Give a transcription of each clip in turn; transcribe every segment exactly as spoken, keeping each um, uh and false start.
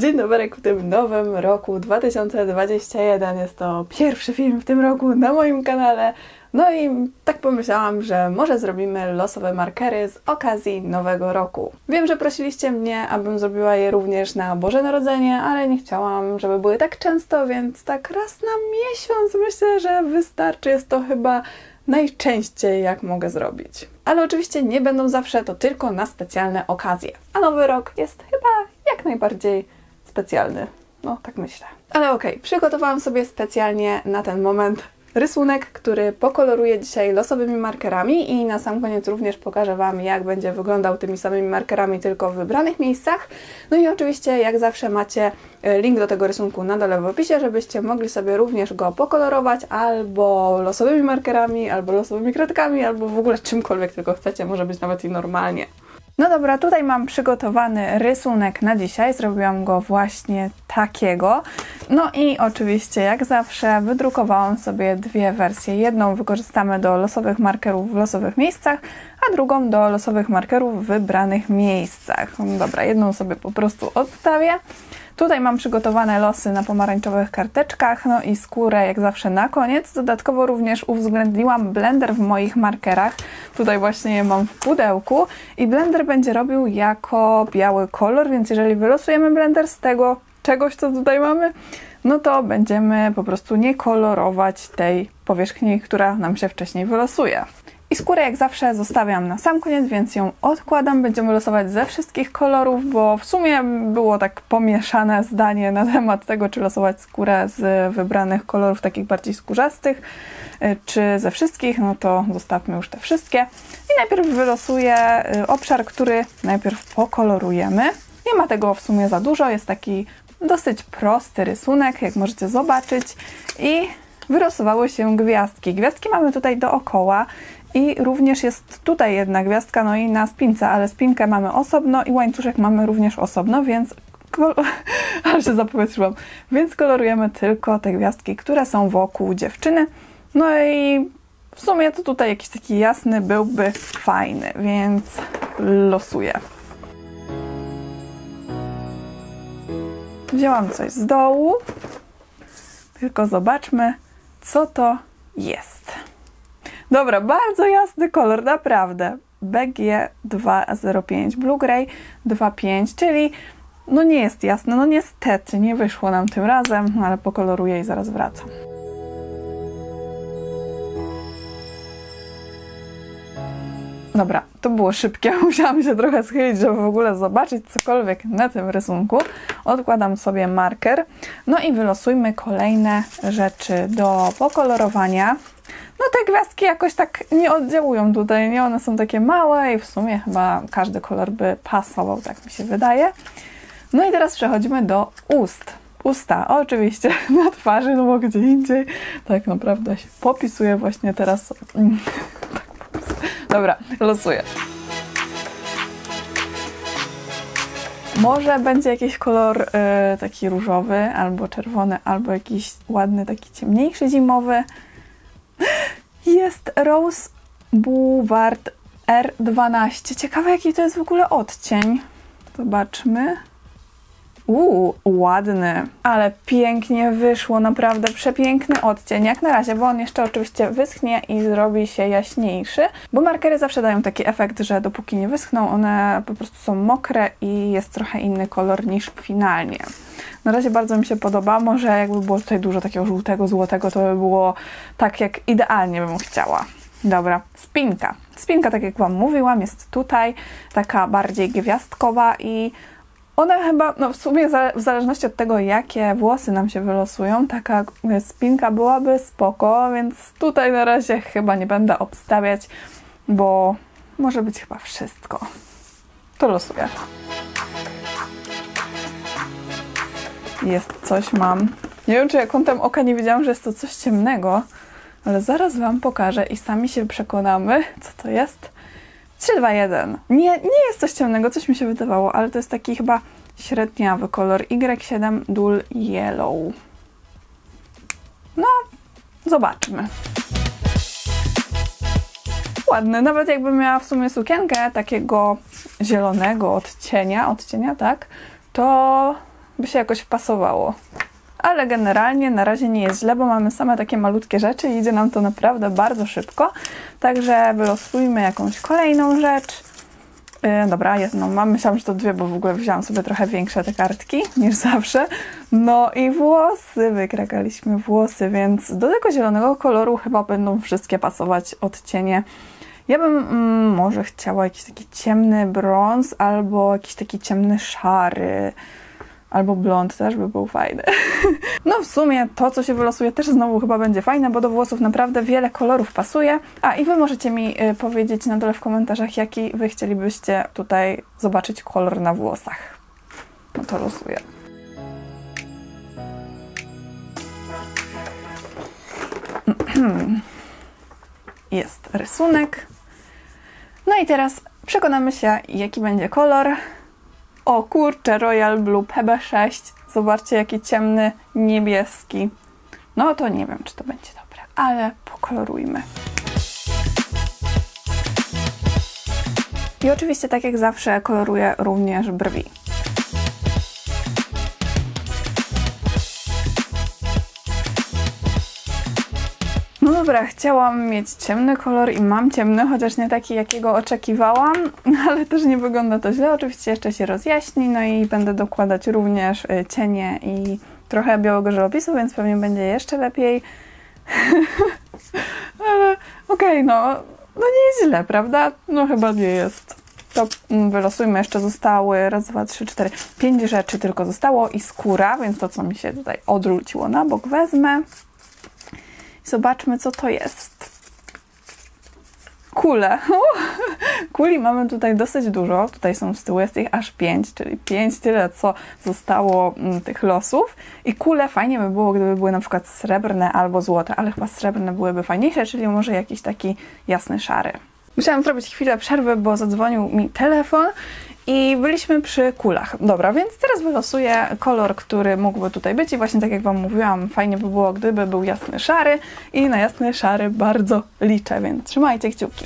Dzień dobry w tym nowym roku dwa tysiące dwudziestym pierwszym. Jest to pierwszy film w tym roku na moim kanale. No i tak pomyślałam, że może zrobimy losowe markery z okazji nowego roku. Wiem, że prosiliście mnie, abym zrobiła je również na Boże Narodzenie, ale nie chciałam, żeby były tak często, więc tak raz na miesiąc myślę, że wystarczy. Jest to chyba najczęściej, jak mogę zrobić. Ale oczywiście nie będą zawsze, to tylko na specjalne okazje. A nowy rok jest chyba jak najbardziej specjalny. No, tak myślę. Ale okej, okay, przygotowałam sobie specjalnie na ten moment rysunek, który pokoloruję dzisiaj losowymi markerami i na sam koniec również pokażę Wam, jak będzie wyglądał tymi samymi markerami, tylko w wybranych miejscach. No i oczywiście, jak zawsze, macie link do tego rysunku na dole w opisie, żebyście mogli sobie również go pokolorować albo losowymi markerami, albo losowymi kredkami, albo w ogóle czymkolwiek tylko chcecie, może być nawet i normalnie. No dobra, tutaj mam przygotowany rysunek na dzisiaj, zrobiłam go właśnie takiego. No i oczywiście, jak zawsze, wydrukowałam sobie dwie wersje. Jedną wykorzystamy do losowych markerów w losowych miejscach, a drugą do losowych markerów w wybranych miejscach. Dobra, jedną sobie po prostu odstawię. Tutaj mam przygotowane losy na pomarańczowych karteczkach, no i skórę jak zawsze na koniec. Dodatkowo również uwzględniłam blender w moich markerach. Tutaj właśnie je mam w pudełku i blender będzie robił jako biały kolor, więc jeżeli wylosujemy blender z tego czegoś, co tutaj mamy, no to będziemy po prostu nie kolorować tej powierzchni, która nam się wcześniej wylosuje. I skórę jak zawsze zostawiam na sam koniec, więc ją odkładam. Będziemy losować ze wszystkich kolorów, bo w sumie było tak pomieszane zdanie na temat tego, czy losować skórę z wybranych kolorów takich bardziej skórzastych, czy ze wszystkich. No to zostawmy już te wszystkie. I najpierw wylosuję obszar, który najpierw pokolorujemy. Nie ma tego w sumie za dużo, jest taki dosyć prosty rysunek, jak możecie zobaczyć. I wylosowały się gwiazdki. Gwiazdki mamy tutaj dookoła. I również jest tutaj jedna gwiazdka, no i na spince, ale spinkę mamy osobno i łańcuszek mamy również osobno, więc ale się zapowietrzyłam. Więc kolorujemy tylko te gwiazdki, które są wokół dziewczyny. No i w sumie to tutaj jakiś taki jasny byłby fajny, więc losuję. Wzięłam coś z dołu, tylko zobaczmy, co to jest. Dobra, bardzo jasny kolor, naprawdę. B G dwa zero pięć, Blue Gray dwa pięć, czyli no nie jest jasne, no niestety nie wyszło nam tym razem, ale pokoloruję i zaraz wracam. Dobra, to było szybkie, musiałam się trochę schylić, żeby w ogóle zobaczyć cokolwiek na tym rysunku. Odkładam sobie marker, no i wylosujmy kolejne rzeczy do pokolorowania. No te gwiazdki jakoś tak nie oddziałują tutaj, nie? One są takie małe i w sumie chyba każdy kolor by pasował, tak mi się wydaje. No i teraz przechodzimy do ust. Usta, oczywiście na twarzy, no bo gdzie indziej. Tak naprawdę się popisuje właśnie teraz. Dobra, losuję. Może będzie jakiś kolor y, taki różowy, albo czerwony, albo jakiś ładny, taki ciemniejszy, zimowy. Jest Rose Boulevard R dwanaście. Ciekawe, jaki to jest w ogóle odcień. Zobaczmy. Uuu, ładny, ale pięknie wyszło, naprawdę przepiękny odcień, jak na razie, bo on jeszcze oczywiście wyschnie i zrobi się jaśniejszy, bo markery zawsze dają taki efekt, że dopóki nie wyschną, one po prostu są mokre i jest trochę inny kolor niż finalnie. Na razie bardzo mi się podoba, może jakby było tutaj dużo takiego żółtego, złotego, to by było tak, jak idealnie bym chciała. Dobra, spinka. Spinka, tak jak Wam mówiłam, jest tutaj, taka bardziej gwiazdkowa i one chyba, no w sumie w zależności od tego, jakie włosy nam się wylosują, taka spinka byłaby spoko, więc tutaj na razie chyba nie będę obstawiać, bo może być chyba wszystko. To losuję. Jest coś, mam. Nie wiem, czy ja kątem oka nie wiedziałam, że jest to coś ciemnego, ale zaraz Wam pokażę i sami się przekonamy, co to jest. trzy, dwa, jeden. Nie, nie jest coś ciemnego, coś mi się wydawało, ale to jest taki chyba średniawy kolor. Y siedem Dull Yellow. No, zobaczmy. Ładny, nawet jakbym miała w sumie sukienkę takiego zielonego odcienia, odcienia, tak, to by się jakoś wpasowało. Ale generalnie na razie nie jest źle, bo mamy same takie malutkie rzeczy i idzie nam to naprawdę bardzo szybko. Także wylosujmy jakąś kolejną rzecz. Yy, dobra, jedną mam. Myślałam, że to dwie, bo w ogóle wzięłam sobie trochę większe te kartki niż zawsze. No i włosy. Wykrakaliśmy włosy, więc do tego zielonego koloru chyba będą wszystkie pasować odcienie. Ja bym mm, może chciała jakiś taki ciemny brąz albo jakiś taki ciemny szary. Albo blond też by był fajny. No w sumie to, co się wylosuje, też znowu chyba będzie fajne, bo do włosów naprawdę wiele kolorów pasuje. A i wy możecie mi y, powiedzieć na dole w komentarzach, jaki wy chcielibyście tutaj zobaczyć kolor na włosach. No to losuję. Jest rysunek. No i teraz przekonamy się, jaki będzie kolor. O kurczę, Royal Blue P B sześć. Zobaczcie, jaki ciemny, niebieski. No to nie wiem, czy to będzie dobre, ale pokolorujmy. I oczywiście, tak jak zawsze, koloruję również brwi. No dobra, chciałam mieć ciemny kolor i mam ciemny, chociaż nie taki, jakiego oczekiwałam, ale też nie wygląda to źle. Oczywiście jeszcze się rozjaśni, no i będę dokładać również cienie i trochę białego żelopisu, więc pewnie będzie jeszcze lepiej. Ale okej, okay, no, no nie jest źle, prawda? No chyba nie jest. To wylosujmy, jeszcze zostały raz, dwa, trzy, cztery, pięć rzeczy tylko zostało i skóra, więc to, co mi się tutaj odwróciło na bok, wezmę. Zobaczmy, co to jest. Kule. Kuli mamy tutaj dosyć dużo. Tutaj są z tyłu, jest ich aż pięć, czyli pięć tyle, co zostało m, tych losów. I kule fajnie by było, gdyby były na przykład srebrne albo złote, ale chyba srebrne byłyby fajniejsze, czyli może jakiś taki jasny szary. Musiałam zrobić chwilę przerwy, bo zadzwonił mi telefon i byliśmy przy kulach. Dobra, więc teraz wylosuję kolor, który mógłby tutaj być i właśnie tak jak wam mówiłam, fajnie by było, gdyby był jasny szary i na jasny szary bardzo liczę, więc trzymajcie kciuki.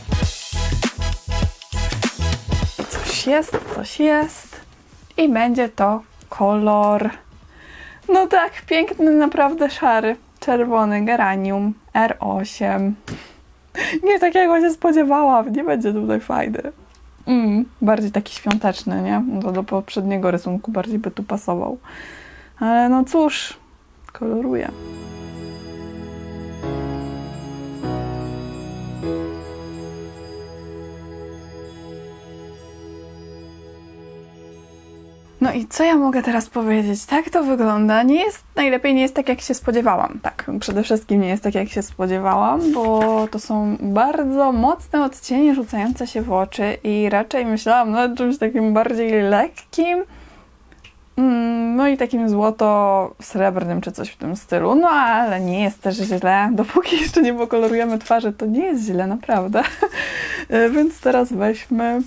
Coś jest, coś jest i będzie to kolor, no tak, piękny, naprawdę szary, czerwony geranium R osiem. Nie takiego się spodziewałam, nie będzie tutaj fajny. Mm, bardziej taki świąteczny, nie? No do poprzedniego rysunku bardziej by tu pasował. Ale no cóż, koloruję. No i co ja mogę teraz powiedzieć? Tak to wygląda. Nie jest najlepiej, nie jest tak, jak się spodziewałam. Tak, przede wszystkim nie jest tak, jak się spodziewałam, bo to są bardzo mocne odcienie rzucające się w oczy i raczej myślałam nad czymś takim bardziej lekkim, no i takim złoto-srebrnym czy coś w tym stylu. No ale nie jest też źle. Dopóki jeszcze nie pokolorujemy twarzy, to nie jest źle, naprawdę. Więc teraz weźmy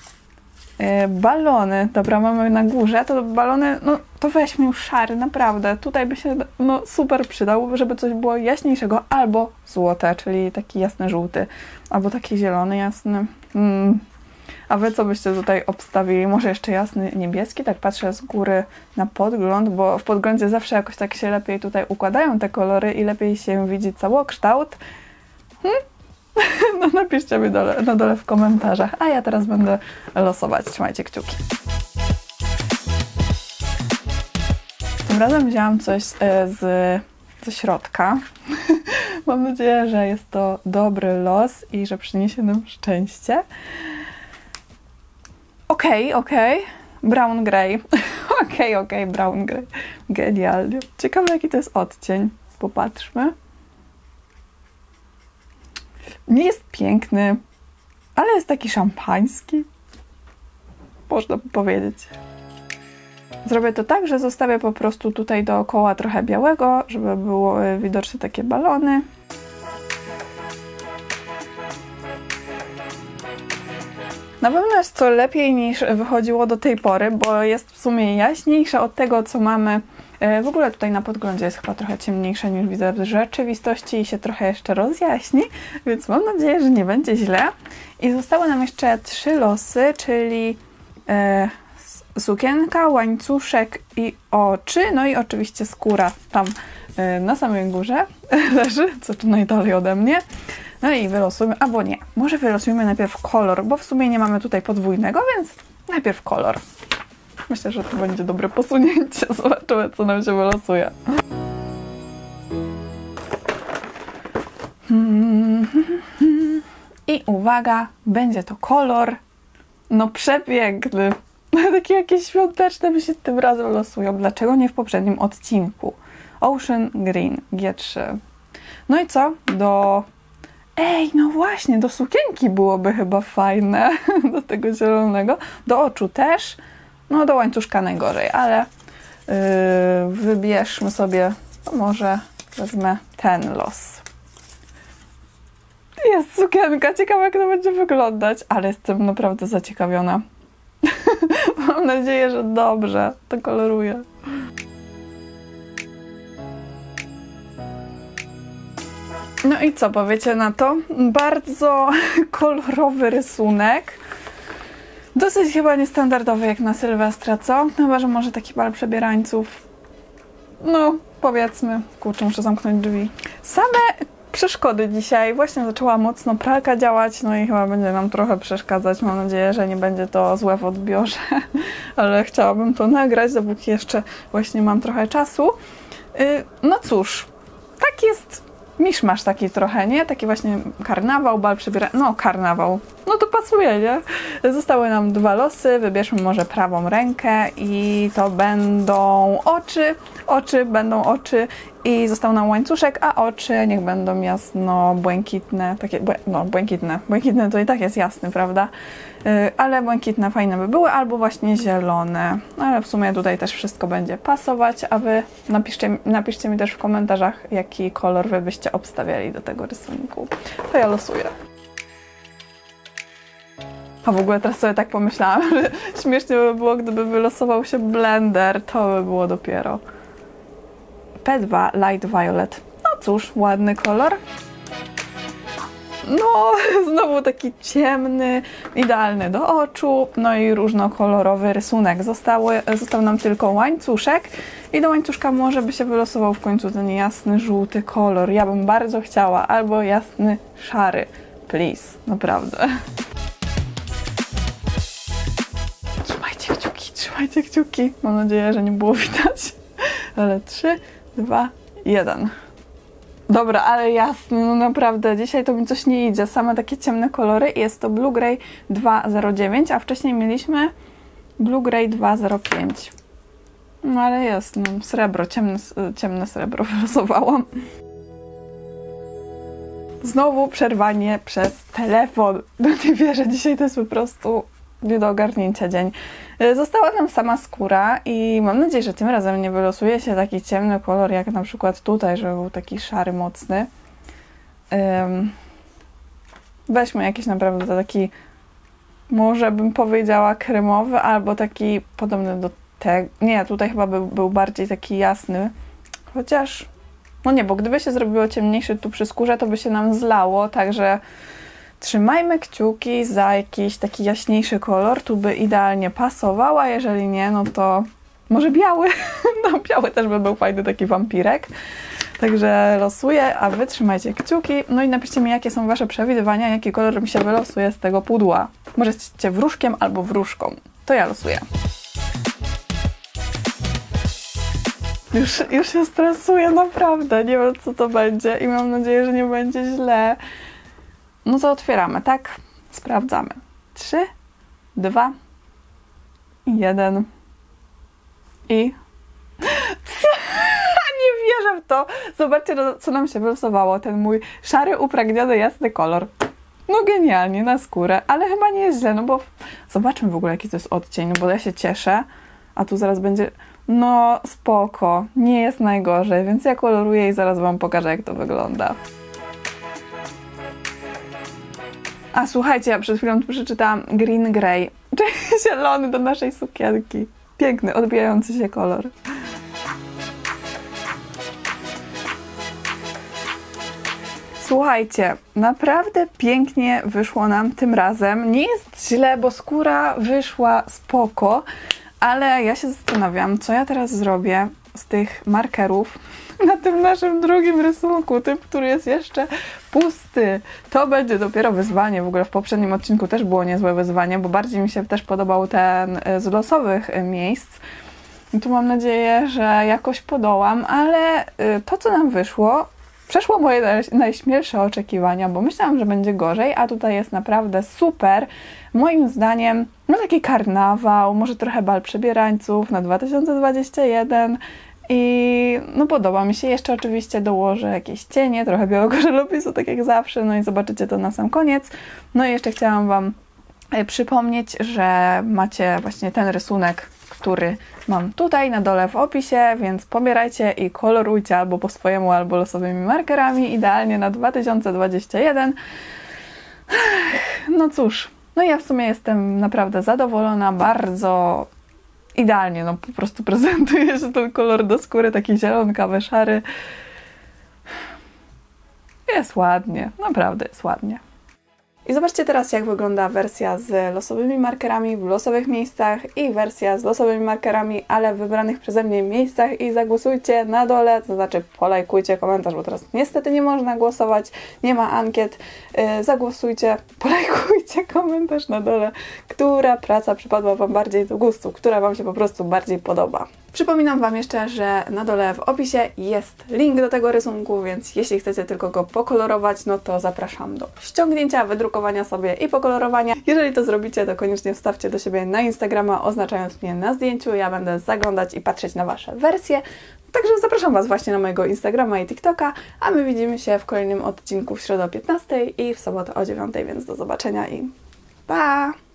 balony. Dobra, mamy na górze, to balony, no to weźmy już szary, naprawdę. Tutaj by się no, super przydał, żeby coś było jaśniejszego, albo złote, czyli taki jasny żółty, albo taki zielony jasny. Mm. A wy co byście tutaj obstawili? Może jeszcze jasny niebieski? Tak patrzę z góry na podgląd, bo w podglądzie zawsze jakoś tak się lepiej tutaj układają te kolory i lepiej się widzi całokształt. Hmm? No napiszcie mi dole, na dole w komentarzach, a ja teraz będę losować. Trzymajcie kciuki. Tym razem wzięłam coś z, ze środka. Mam nadzieję, że jest to dobry los i że przyniesie nam szczęście. Okej, okay, okej. Okay. Brown grey. Okej, okay, okej, okay, brown grey. Genialnie. Ciekawe, jaki to jest odcień. Popatrzmy. Nie jest piękny, ale jest taki szampański. Można by powiedzieć. Zrobię to tak, że zostawię po prostu tutaj dookoła trochę białego, żeby były widoczne takie balony. Na pewno jest to lepiej niż wychodziło do tej pory, bo jest w sumie jaśniejsze od tego, co mamy. W ogóle tutaj na podglądzie jest chyba trochę ciemniejsze niż widzę w rzeczywistości i się trochę jeszcze rozjaśni, więc mam nadzieję, że nie będzie źle. I zostały nam jeszcze trzy losy, czyli sukienka, łańcuszek i oczy, no i oczywiście skóra tam yy, na samej górze leży, co tu najdalej ode mnie. No i wylosujmy, albo nie, może wylosujmy najpierw kolor, bo w sumie nie mamy tutaj podwójnego, więc najpierw kolor. Myślę, że to będzie dobre posunięcie, zobaczymy, co nam się wylosuje. I uwaga, będzie to kolor, no przepiękny, takie jakieś świąteczne mi się tym razem losują. Dlaczego nie w poprzednim odcinku? Ocean Green G trzy. No i co? Do... Ej, no właśnie, do sukienki byłoby chyba fajne, do tego zielonego. Do oczu też, no do łańcuszka najgorzej, ale yy, wybierzmy sobie, no może wezmę ten los. Jest sukienka, ciekawe jak to będzie wyglądać, ale jestem naprawdę zaciekawiona. Mam nadzieję, że dobrze to koloruję. No i co powiecie na to? Bardzo kolorowy rysunek. Dosyć chyba niestandardowy jak na Sylwestra, co? Chyba, że może taki bal przebierańców. No, powiedzmy. Kurczę, muszę zamknąć drzwi. Same przeszkody dzisiaj. Właśnie zaczęła mocno pralka działać, no i chyba będzie nam trochę przeszkadzać. Mam nadzieję, że nie będzie to złe w odbiorze, ale chciałabym to nagrać, dopóki jeszcze właśnie mam trochę czasu. Yy, no cóż, tak jest miszmasz taki trochę, nie? Taki właśnie karnawał, bal przebiera... No, karnawał. No to pasuje, nie? Zostały nam dwa losy. Wybierzmy może prawą rękę i to będą oczy. Oczy, będą oczy i został nam łańcuszek, a oczy niech będą jasno-błękitne. Takie, no, błękitne. Błękitne to i tak jest jasny, prawda? Yy, ale błękitne fajne by były, albo właśnie zielone. Ale w sumie tutaj też wszystko będzie pasować, a wy napiszcie, napiszcie mi też w komentarzach, jaki kolor wy byście obstawiali do tego rysunku. To ja losuję. A w ogóle teraz sobie tak pomyślałam, że śmiesznie by było, gdyby wylosował się blender. To by było dopiero. P dwa Light Violet. No cóż, ładny kolor. No, znowu taki ciemny, idealny do oczu, no i różnokolorowy rysunek. Zostały, został nam tylko łańcuszek i do łańcuszka może by się wylosował w końcu ten jasny, żółty kolor. Ja bym bardzo chciała, albo jasny, szary. Please, naprawdę. Trzymajcie kciuki, trzymajcie kciuki. Mam nadzieję, że nie było widać. Ale trzy, dwa, jeden. Dobra, ale jasne, no naprawdę, dzisiaj to mi coś nie idzie. Same takie ciemne kolory. Jest to Blue Grey dwa zero dziewięć, a wcześniej mieliśmy Blue Grey dwa zero pięć. No ale jest, no srebro, ciemne, ciemne srebro wylosowałam. Znowu przerwanie przez telefon. No nie wierzę, dzisiaj to jest po prostu nie do ogarnięcia dzień. Została nam sama skóra i mam nadzieję, że tym razem nie wylosuje się taki ciemny kolor, jak na przykład tutaj, żeby był taki szary, mocny. Um, weźmy jakiś naprawdę taki, może bym powiedziała kremowy, albo taki podobny do tego. Nie, tutaj chyba by, był bardziej taki jasny. Chociaż, no nie, bo gdyby się zrobiło ciemniejszy tu przy skórze, to by się nam zlało, także trzymajmy kciuki za jakiś taki jaśniejszy kolor, tu by idealnie pasował, a jeżeli nie, no to może biały. No biały też by był fajny taki wampirek. Także losuję, a wy trzymajcie kciuki. No i napiszcie mi, jakie są wasze przewidywania, jaki kolor mi się wylosuje z tego pudła. Może jesteście wróżkiem albo wróżką. To ja losuję. Już, już się stresuję, naprawdę. Nie wiem, co to będzie i mam nadzieję, że nie będzie źle. No to otwieramy, tak? Sprawdzamy. Trzy, dwa, jeden i... Co? Nie wierzę w to! Zobaczcie, co nam się wylosowało. Ten mój szary, upragniony, jasny kolor. No genialnie, na skórę, ale chyba nie jest źle, no bo... Zobaczmy w ogóle, jaki to jest odcień, no bo ja się cieszę, a tu zaraz będzie... No spoko, nie jest najgorzej, więc ja koloruję i zaraz wam pokażę, jak to wygląda. A słuchajcie, ja przed chwilą tu przeczytałam Green Grey, czyli zielony do naszej sukienki. Piękny, odbijający się kolor. Słuchajcie, naprawdę pięknie wyszło nam tym razem. Nie jest źle, bo skóra wyszła spoko, Ale ja się zastanawiam, co ja teraz zrobię z tych markerów na tym naszym drugim rysunku, tym, który jest jeszcze pusty. To będzie dopiero wyzwanie. W ogóle w poprzednim odcinku też było niezłe wyzwanie, bo bardziej mi się też podobał ten z losowych miejsc. I tu mam nadzieję, że jakoś podołam, ale to, co nam wyszło, przeszło moje najśmielsze oczekiwania, bo myślałam, że będzie gorzej, a tutaj jest naprawdę super. Moim zdaniem, no taki karnawał, może trochę bal przebierańców na dwa tysiące dwudziesty pierwszy i no podoba mi się. Jeszcze oczywiście dołożę jakieś cienie, trochę białego żelopisu, tak jak zawsze, no i zobaczycie to na sam koniec. No i jeszcze chciałam Wam przypomnieć, że macie właśnie ten rysunek, który mam tutaj na dole w opisie, więc pobierajcie i kolorujcie albo po swojemu, albo losowymi markerami, idealnie na dwa tysiące dwudziesty pierwszy. No cóż, no ja w sumie jestem naprawdę zadowolona, bardzo idealnie, no po prostu prezentuje się ten kolor do skóry, taki zielonkawy, szary. Jest ładnie, naprawdę jest ładnie. I zobaczcie teraz, jak wygląda wersja z losowymi markerami w losowych miejscach i wersja z losowymi markerami, ale w wybranych przeze mnie miejscach i zagłosujcie na dole, to znaczy polajkujcie komentarz, bo teraz niestety nie można głosować, nie ma ankiet. Yy, zagłosujcie, polajkujcie komentarz na dole, która praca przypadła Wam bardziej do gustu, która Wam się po prostu bardziej podoba. Przypominam Wam jeszcze, że na dole w opisie jest link do tego rysunku, więc jeśli chcecie tylko go pokolorować, no to zapraszam do ściągnięcia, wydrukowania sobie i pokolorowania. Jeżeli to zrobicie, to koniecznie wstawcie do siebie na Instagrama, oznaczając mnie na zdjęciu. Ja będę zaglądać i patrzeć na Wasze wersje. Także zapraszam Was właśnie na mojego Instagrama i TikToka, a my widzimy się w kolejnym odcinku w środę o piętnastej i w sobotę o dziewiątej, więc do zobaczenia i pa!